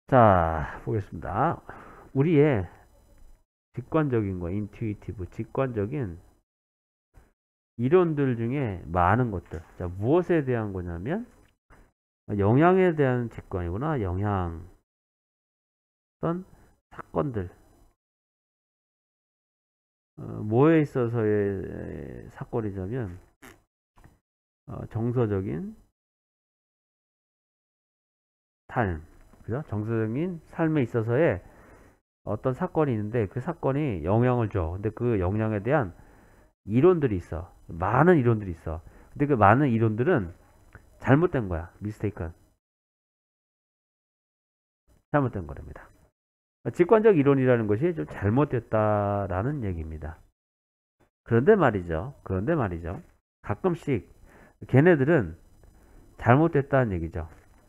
자, 보겠습니다. 우리의 직관적인 거, 인투이티브, 직관적인 이론들 중에 많은 것들. 자, 무엇에 대한 거냐면, 영향에 대한 직관이구나. 영향, 어떤 사건들. 뭐에 있어서의 사건이냐면, 정서적인 삶. 그죠? 정서적인 삶에 있어서의 어떤 사건이 있는데, 그 사건이 영향을 줘. 근데 그 영향에 대한 이론들이 있어. 많은 이론들이 있어. 근데 그 많은 이론들은 잘못된 거야. 미스테이크. 잘못된 거랍니다. 직관적 이론이라는 것이 좀 잘못됐다라는 얘기입니다. 그런데 말이죠. 가끔씩 걔네들은 잘못됐다는 얘기죠.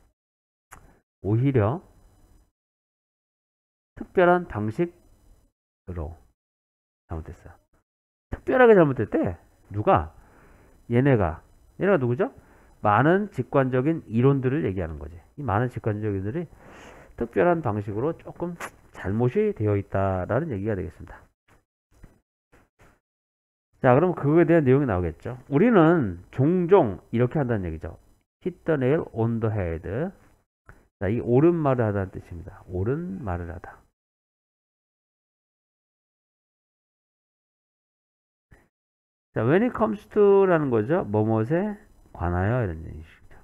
오히려 특별한 방식으로 잘못됐어요. 특별하게 잘못됐대. 누가? 얘네가 누구죠? 많은 직관적인 이론들을 얘기하는 거지. 이 많은 직관적인 이론들이 특별한 방식으로 조금 잘못이 되어 있다라는 얘기가 되겠습니다. 자, 그럼 그거에 대한 내용이 나오겠죠. 우리는 종종 이렇게 한다는 얘기죠. hit the nail on the head. 자, 이 옳은 말을 하다는 뜻입니다. 옳은 말을 하다. 자, when it comes to라는 거죠. 뭐뭇에 관하여 이런 얘기죠.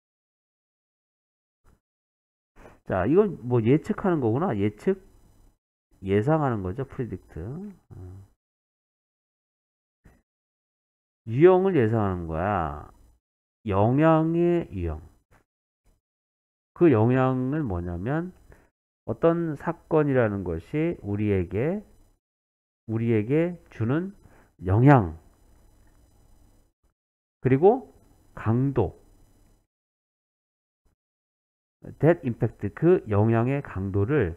자, 이건 뭐 예측하는 거구나. 예상하는 거죠. predict. 유형을 예상하는 거야. 영향의 유형. 그 영향은 뭐냐면 어떤 사건이라는 것이 우리에게 주는 영향 그리고 강도 that impact 그 영향의 강도를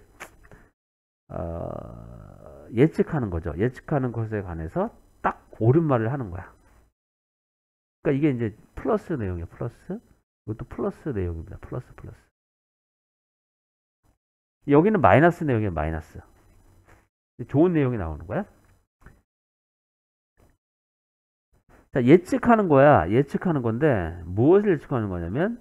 예측하는 거죠. 예측하는 것에 관해서 딱 옳은 말을 하는 거야. 그러니까 이게 이제 플러스 내용이야. 플러스. 이것도 플러스 내용입니다. 플러스. 여기는 마이너스 내용이야. 마이너스. 좋은 내용이 나오는 거야. 자, 예측하는 거야. 예측하는 건데 무엇을 예측하는 거냐면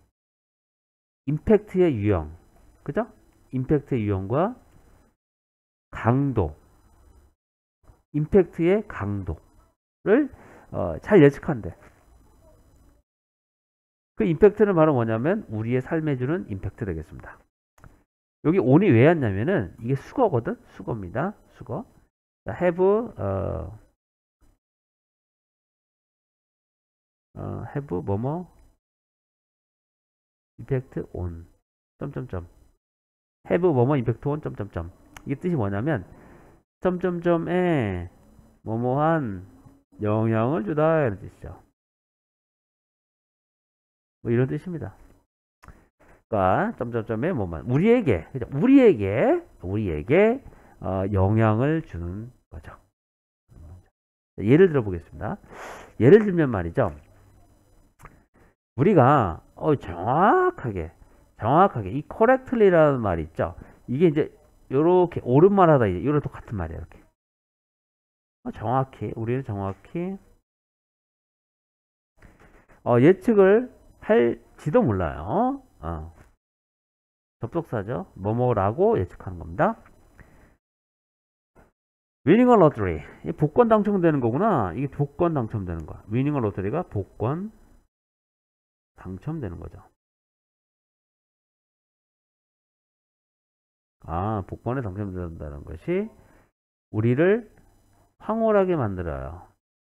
임팩트의 유형. 그죠? 임팩트의 유형과 강도. 임팩트의 강도를 잘 예측한대. 그 임팩트는 바로 뭐냐면 우리의 삶에 주는 임팩트 되겠습니다. 여기 on이 왜 왔냐면은 이게 수거거든. 수거입니다. 수거. 자, have 뭐뭐 임팩트 on 점점점 have 뭐뭐 임팩트 on 점점점 이게 뜻이 뭐냐면 점점점에 뭐뭐한 영향을 주다 이런 뜻이죠. 뭐 이런 뜻입니다. 그러니까 점점점에 뭐만 우리에게 영향을 주는 거죠. 예를 들어 보겠습니다. 예를 들면 말이죠. 우리가 정확하게 이 correctly라는 말이 있죠. 이게 이제 요렇게 옳은 말 하다 이제 요런 똑같은 말이에요. 이렇게 우리는 정확히 예측을 할지도 몰라요. 접속사죠. 뭐뭐라고 예측하는 겁니다. 위닝 어 로터리. 복권 당첨되는 거구나. 이게 복권 당첨되는 거야. 위닝 어 로터리가 복권 당첨되는 거죠. 복권에 당첨된다는 것이 우리를 황홀하게 만들어요.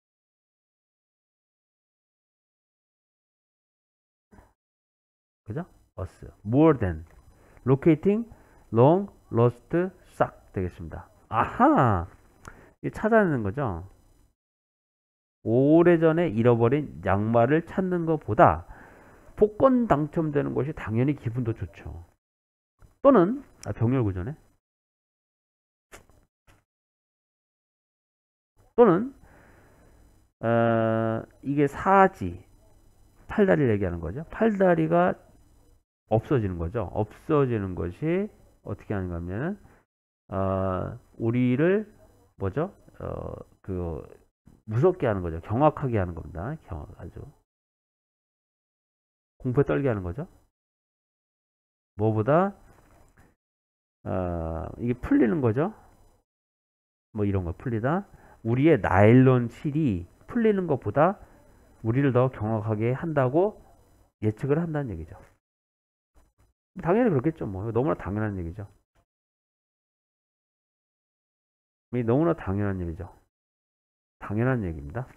그죠? us. more than. locating long lost sock 되겠습니다. 아하! 이 찾아내는 거죠. 오래전에 잃어버린 양말을 찾는 것보다 복권 당첨되는 것이 당연히 기분도 좋죠. 또는 병렬구조네. 또는 이게 사지 팔다리를 얘기하는 거죠. 팔다리가 없어지는 거죠. 없어지는 것이 어떻게 하는가 하면은 우리를 뭐죠? 그 무섭게 하는 거죠. 경악하게 하는 겁니다. 아주 공포에 떨게 하는 거죠. 뭐보다 이게 풀리는 거죠. 뭐 이런 거 풀리다. 우리의 나일론 실이 풀리는 것보다 우리를 더 경악하게 한다고 예측을 한다는 얘기죠. 당연히 그렇겠죠. 뭐 너무나 당연한 얘기죠. 너무나 당연한 얘기죠. 당연한 얘기입니다.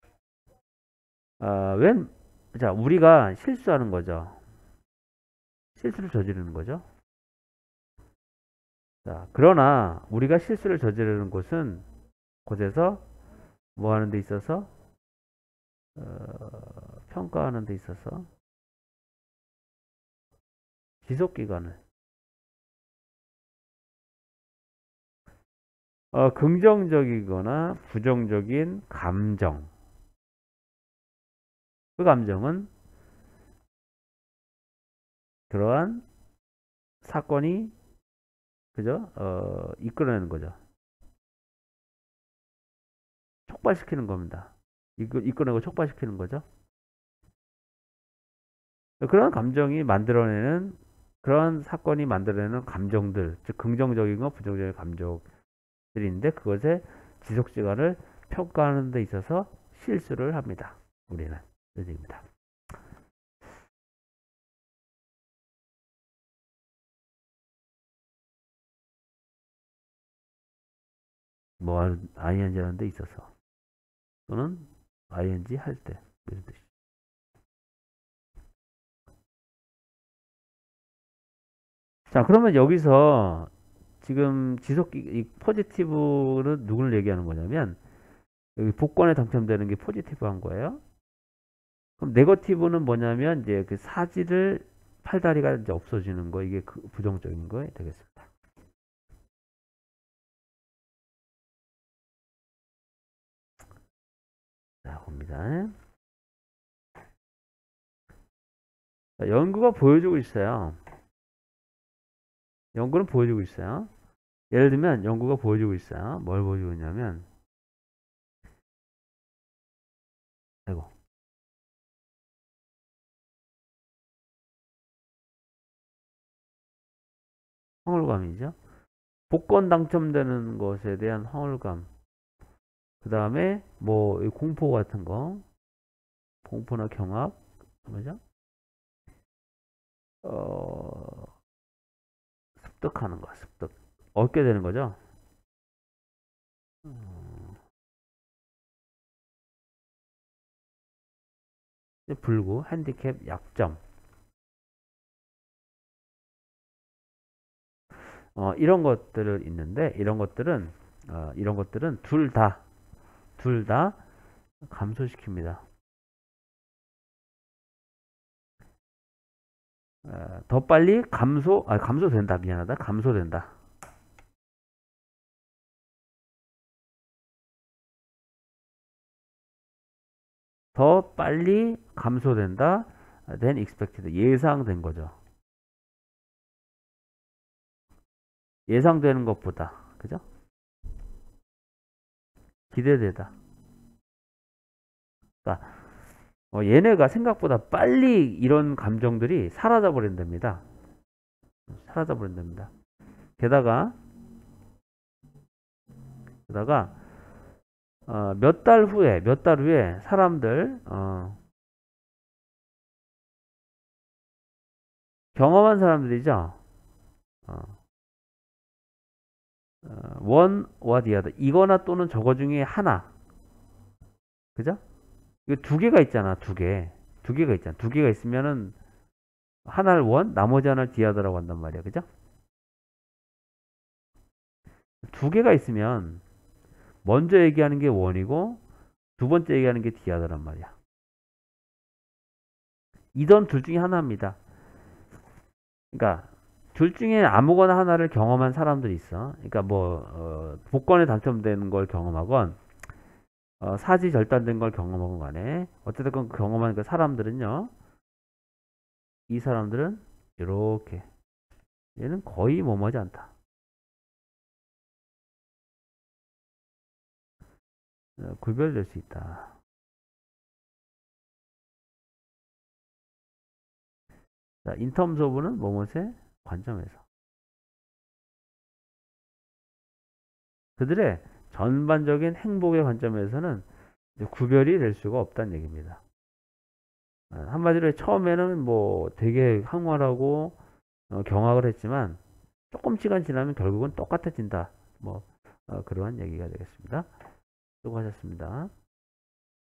자, 우리가 실수하는 거죠. 실수를 저지르는 거죠. 자, 그러나 우리가 실수를 저지르는 곳에서 뭐 하는 데 있어서 평가하는 데 있어서 지속기간을 긍정적이거나 부정적인 감정, 그 감정은 그러한 사건이 그죠? 이끌어내는 거죠. 촉발시키는 겁니다. 이끌어내고 촉발시키는 거죠. 그런 감정이 만들어내는 그런 사건이 만들어내는 감정들, 즉 긍정적이고 부정적인 감정들인데 그것의 지속시간을 평가하는 데 있어서 실수를 합니다. 우리는 얘기입니다. 뭐 ing 하는 데 있어서 또는 ing 할 때 이런 뜻이죠. 자, 그러면 여기서 지금 이 포지티브는 누구를 얘기하는 거냐면 여기 복권에 당첨되는 게 포지티브한 거예요. 그럼 네거티브는 뭐냐면 이제 그 사지를 팔다리가 이제 없어지는 거, 이게 그 부정적인 거 되겠습니다. 자, 봅니다. 자, 연구가 보여주고 있어요. 연구는 보여주고 있어요. 예를 들면 연구가 보여주고 있어요. 뭘 보여주고 있냐면 아이고 황홀감이죠. 복권 당첨되는 것에 대한 황홀감. 그 다음에 뭐 공포 같은 거, 공포나 경악, 뭐죠? 습득하는 거, 습득. 얻게 되는 거죠. 불구, 핸디캡, 약점. 이런 것들을 있는데 이런 것들은 둘 다 감소시킵니다. 더 빨리 감소된다. 미안하다. 감소된다. 더 빨리 감소된다. than expected. 예상된 거죠. 예상되는 것보다. 그죠? 기대되다. 그러니까 얘네가 생각보다 빨리 이런 감정들이 사라져 버린답니다. 사라져 버린답니다. 게다가 몇 달 후에 사람들 경험한 사람들이죠. 원와 디어더 이거나 또는 저거 중에 하나. 그죠? 이거 두 개가 있잖아. 두 개가 있잖아. 두 개가 있으면은 하나를 원, 나머지 하나를 디어더라고 한단 말이야. 그죠? 두 개가 있으면 먼저 얘기하는 게 원이고 두 번째 얘기하는 게 디어더란 말이야. 이던 둘 중에 하나입니다. 그러니까 둘 중에 아무거나 하나를 경험한 사람들이 있어. 그러니까 뭐 복권에 당첨되는 걸 경험하건 사지 절단된 걸 경험하건 간에 어쨌든 경험한 그 사람들은요. 이 사람들은 이렇게 얘는 거의 뭐뭐하지 않다. 구별될 수 있다. 자, in terms of는 뭐뭐의 관점에서 그들의 전반적인 행복의 관점에서는 이제 구별이 될 수가 없다는 얘기입니다. 한마디로 처음에는 뭐 되게 항원하고 경악을 했지만 조금 시간 지나면 결국은 똑같아진다. 뭐 그러한 얘기가 되겠습니다. 수고하셨습니다.